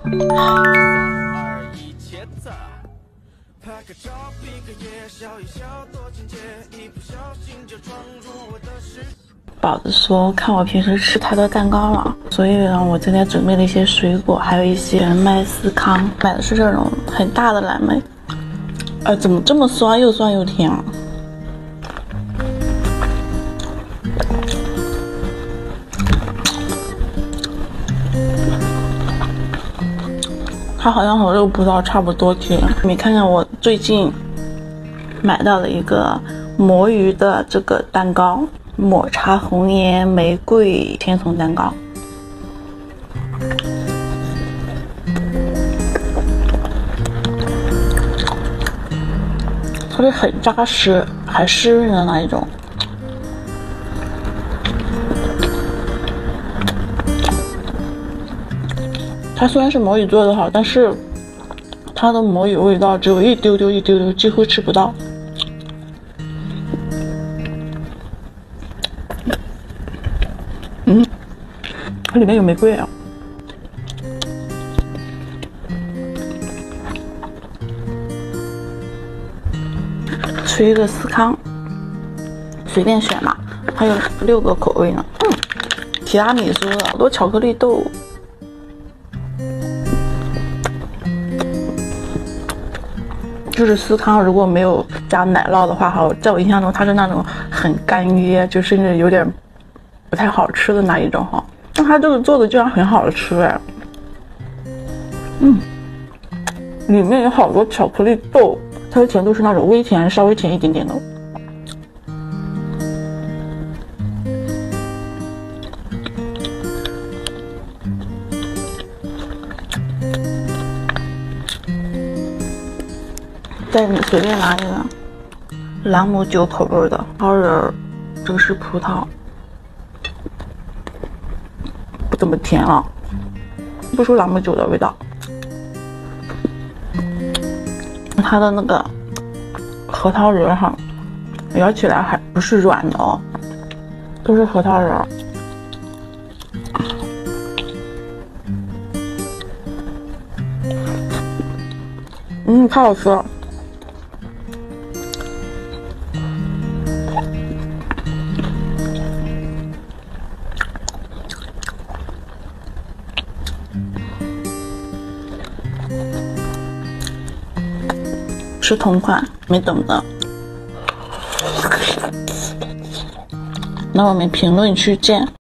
宝子说看我平时吃太多蛋糕了，所以呢，我今天准备了一些水果，还有一些麦斯康，买的是这种很大的蓝莓。怎么这么酸，又酸又甜啊？它好像和肉葡萄差不多甜。你看看我最近买到了一个魔芋的这个蛋糕，抹茶红颜玫瑰千层蛋糕。它是很扎实还湿润的那一种。它虽然是魔芋做的好，但是它的魔芋味道只有一丢丢，几乎吃不到。它里面有玫瑰啊。吃一个司康，随便选嘛，还有6个口味呢。提拉米苏的，好多巧克力豆。就是司康如果没有加奶酪的话，在我印象中它是那种很干噎，就甚至有点不太好吃的那一种哈。但它这个做的居然很好吃哎。里面有好多巧克力豆，它的甜度是那种微甜，稍微甜一点点的。再随便拿一个朗姆酒口味的桃仁，这个是葡萄，不怎么甜啊，不出朗姆酒的味道。它的那个核桃仁哈，咬起来还不是软的哦，都是核桃仁。太好吃了。是同款，没等的。那我们评论区见。